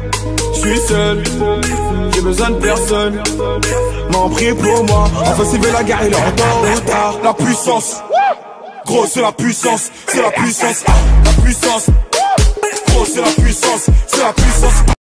Je suis seul, j'ai besoin de personne. M'en prie pour moi. Enfin s'il veut la guerre, il est en retard. La puissance, gros c'est la puissance, c'est la puissance, la puissance. Gros c'est la puissance, c'est la puissance.